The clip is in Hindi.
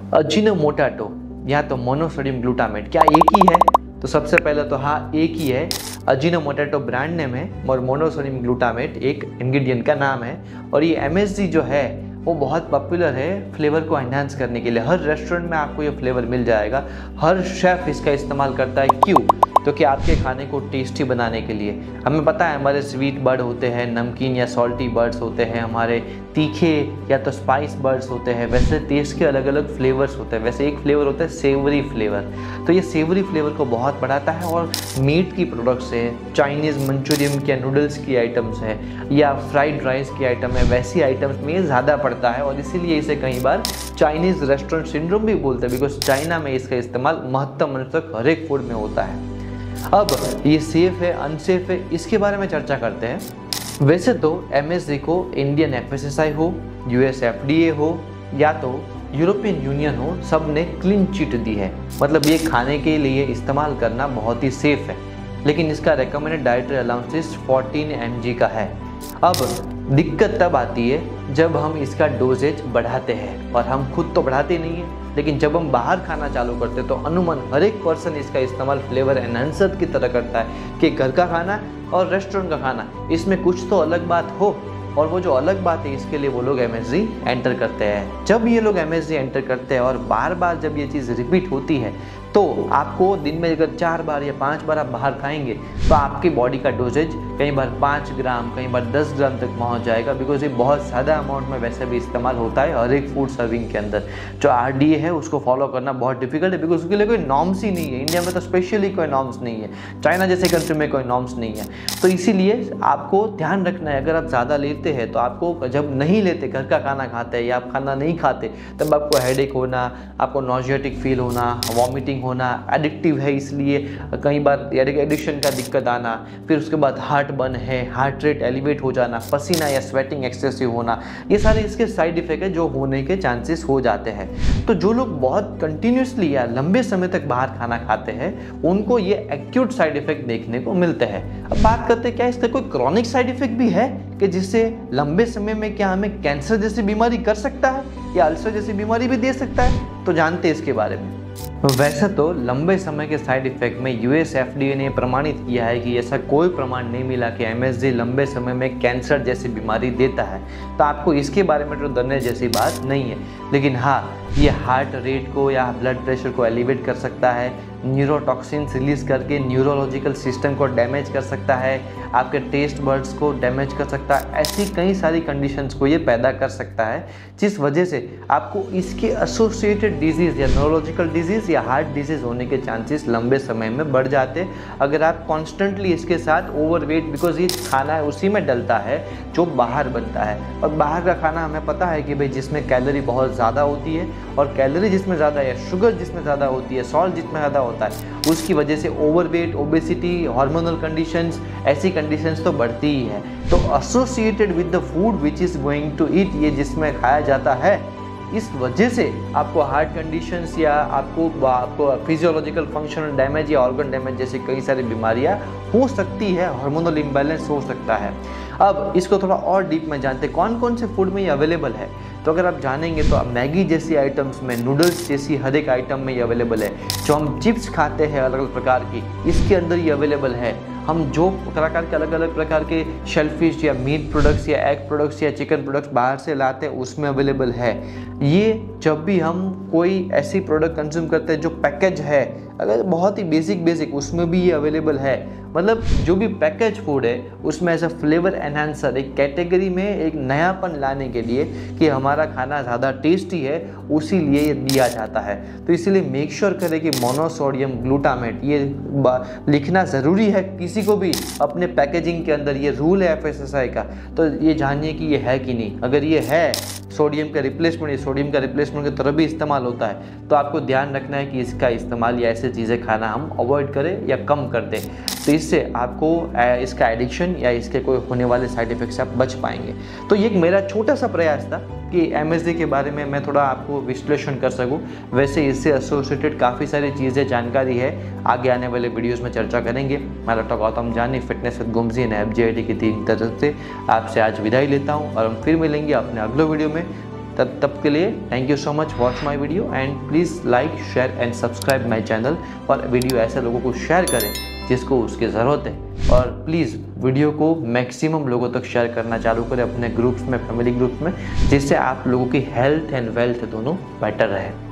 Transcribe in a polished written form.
अजीनोमोटो या तो मोनोसोडियम ग्लूटामेट, क्या एक ही है? तो सबसे पहले तो हाँ, एक ही है। अजीनोमोटो ब्रांड नेम है और मोनोसोडियम ग्लूटामेट एक इंग्रेडिएंट का नाम है। और ये MSG जो है वो बहुत पॉपुलर है फ्लेवर को एनहांस करने के लिए। हर रेस्टोरेंट में आपको ये फ्लेवर मिल जाएगा। हर शेफ़ इसका इस्तेमाल करता है। क्यों? तो कि आपके खाने को टेस्टी बनाने के लिए। हमें पता है हमारे स्वीट बर्ड होते हैं, नमकीन या सॉल्टी बर्ड्स होते हैं, हमारे तीखे या तो स्पाइस बर्ड्स होते हैं। वैसे टेस्ट के अलग अलग फ्लेवर्स होते हैं। वैसे एक फ्लेवर होता है सेवरी फ्लेवर, तो ये सेवरी फ्लेवर को बहुत बढ़ाता है। और मीट की प्रोडक्ट्स है, चाइनीज़ मंचूरियन या नूडल्स की आइटम्स है या फ्राइड राइस की आइटम है, वैसी आइटम्स में ज़्यादा पड़ता है। और इसीलिए इसे कई बार चाइनीज़ रेस्टोरेंट सिंड्रोम भी बोलते हैं, बिकॉज चाइना में इसका इस्तेमाल महत्तम अंश तक हर एक फूड में होता है। अब ये सेफ़ है अनसेफ है, इसके बारे में चर्चा करते हैं। वैसे तो MSG को इंडियन FSSAI हो, US FDA हो या तो यूरोपियन यूनियन हो, सब ने क्लीन चिट दी है। मतलब ये खाने के लिए इस्तेमाल करना बहुत ही सेफ़ है। लेकिन इसका रिकमेंडेड डाइटरी अलाउंसेस 14 mg का है। अब दिक्कत तब आती है जब हम इसका डोजेज बढ़ाते हैं, और हम खुद तो बढ़ाते नहीं हैं, लेकिन जब हम बाहर खाना चालू करते हैं तो अनुमान हर एक पर्सन इसका इस्तेमाल फ्लेवर एनहांसर की तरह करता है कि घर का खाना और रेस्टोरेंट का खाना, इसमें कुछ तो अलग बात हो। और वो जो अलग बात है इसके लिए वो लोग MSG एंटर करते हैं। जब ये लोग MSG एंटर करते हैं और बार बार जब ये चीज़ रिपीट होती है, तो आपको दिन में अगर 4 बार या 5 बार आप बाहर खाएंगे तो आपकी बॉडी का डोजेज कई बार 5 ग्राम कई बार 10 ग्राम तक पहुंच जाएगा। बिकॉज ये बहुत ज़्यादा अमाउंट में वैसे भी इस्तेमाल होता है हर एक फूड सर्विंग के अंदर। जो RDA है उसको फॉलो करना बहुत डिफिकल्ट है, बिकॉज उसके लिए कोई नॉर्म्स ही नहीं है। इंडिया में तो स्पेशली कोई नॉर्म्स नहीं है, चाइना जैसे कंट्री में कोई नॉर्म्स नहीं है। तो इसीलिए आपको ध्यान रखना है, अगर आप ज़्यादा लेते हैं तो आपको, जब नहीं लेते घर का खाना खाते हैं या आप खाना नहीं खाते, तब आपको हेडेक होना, आपको नॉजियाटिक फील होना, वॉमिटिंग होना, एडिक्टिव है इसलिए कई बार एडिक्शन का दिक्कत आना, फिर उसके बाद हार्ट बर्न है, हार्ट रेट एलिवेट हो जाना, पसीना या स्वेटिंग एक्सेसिव होना, ये सारे इसके साइड इफेक्ट है जो होने के चांसेस हो जाते हैं। तो जो लोग बहुत कंटिन्यूसली या लंबे समय तक बाहर खाना खाते हैं उनको ये एक्यूट साइड इफेक्ट देखने को मिलते हैं। अब बात करते हैं क्या इसका कोई क्रॉनिक साइड इफेक्ट भी है कि जिससे लंबे समय में क्या हमें कैंसर जैसी बीमारी कर सकता है या अल्सर जैसी बीमारी भी दे सकता है? तो जानते हैं इसके बारे में। वैसे तो लंबे समय के साइड इफेक्ट में US FDA ने प्रमाणित किया है कि ऐसा कोई प्रमाण नहीं मिला कि MSG लंबे समय में कैंसर जैसी बीमारी देता है। तो आपको इसके बारे में तो डरने जैसी बात नहीं है। लेकिन हाँ, ये हार्ट रेट को या ब्लड प्रेशर को एलिवेट कर सकता है, न्यूरोटॉक्सिन्स रिलीज करके न्यूरोलॉजिकल सिस्टम को डैमेज कर सकता है, आपके टेस्ट बर्ड्स को डैमेज कर सकता है। ऐसी कई सारी कंडीशंस को ये पैदा कर सकता है, जिस वजह से आपको इसके एसोसिएटेड डिजीज़ या न्यूरोलॉजिकल डिजीज़ या हार्ट डिजीज़ होने के चांसेस लंबे समय में बढ़ जाते हैं अगर आप कॉन्स्टेंटली इसके साथ ओवरवेट, बिकॉज ये खाना है उसी में डलता है जो बाहर बनता है। और बाहर का खाना हमें पता है कि भाई जिसमें कैलोरी बहुत ज़्यादा होती है, और कैलोरी जिसमें ज़्यादा है, शुगर जिसमें ज़्यादा होती है, सॉल्ट जिसमें ज़्यादा होता है, उसकी वजह से ओवरवेट, ओबेसिटी, हार्मोनल कंडीशंस, ऐसी कंडीशंस तो बढ़ती ही है। तो associated with the food which is going to eat, ये जिसमें खाया जाता है, इस वजह से आपको हार्ट कंडीशंस या आपको फिजियोलॉजिकल फंक्शनल डैमेज या ऑर्गन डैमेज जैसी कई सारी बीमारियां हो सकती है, हार्मोनल इम्बैलेंस हो सकता है। अब इसको थोड़ा और डीप में जानते हैं कौन कौन से फूड में ये अवेलेबल है। तो अगर आप जानेंगे तो मैगी जैसी आइटम्स में, नूडल्स जैसी हर एक आइटम में ये अवेलेबल है। जो हम चिप्स खाते हैं अलग अलग प्रकार की, इसके अंदर ये अवेलेबल है। हम जो प्रकार के अलग अलग प्रकार के शेलफिश या मीट प्रोडक्ट्स या एग प्रोडक्ट्स या चिकन प्रोडक्ट्स बाहर से लाते हैं उसमें अवेलेबल है। ये जब भी हम कोई ऐसी प्रोडक्ट कंज्यूम करते हैं जो पैकेज है, अगर बहुत ही बेसिक उसमें भी ये अवेलेबल है। मतलब जो भी पैकेज फूड है उसमें एज अ फ्लेवर एनहांसर एक कैटेगरी में एक नयापन लाने के लिए कि हमारा खाना ज़्यादा टेस्टी है, उसी लिए ये दिया जाता है। तो इसीलिए मेक श्योर करें कि मोनोसोडियम ग्लूटामेट ये लिखना ज़रूरी है किसी को भी अपने पैकेजिंग के अंदर। ये रूल है FSSAI का, तो ये जानिए कि ये है कि नहीं। अगर ये है सोडियम का रिप्लेसमेंट, ये सोडियम का रिप्लेसमेंट की तरह भी इस्तेमाल होता है, तो आपको ध्यान रखना है कि इसका इस्तेमाल या ऐसे चीज़ें खाना हम अवॉइड करें या कम कर दें। तो इससे आपको इसका एडिक्शन या इसके कोई होने वाले साइड इफ़ेक्ट से आप बच पाएंगे। तो ये एक मेरा छोटा सा प्रयास था कि MSG के बारे में मैं थोड़ा आपको विश्लेषण कर सकूं। वैसे इससे एसोसिएटेड काफ़ी सारी चीज़ें जानकारी है, आगे आने वाले वीडियोस में चर्चा करेंगे। मैं doctor Gautam Jani, fitness with Gumji and FGIT की टीम की तरफ से आपसे आज विदाई लेता हूं और हम फिर मिलेंगे अपने अगले वीडियो में। तब के लिए thank you so much, watch my video and please like share and subscribe my channel. और वीडियो ऐसे लोगों को शेयर करें जिसको उसकी ज़रूरत है। और प्लीज़ वीडियो को मैक्सिमम लोगों तक शेयर करना चालू करें अपने ग्रुप्स में, फैमिली ग्रुप्स में, जिससे आप लोगों की हेल्थ एंड वेल्थ दोनों बेटर रहे।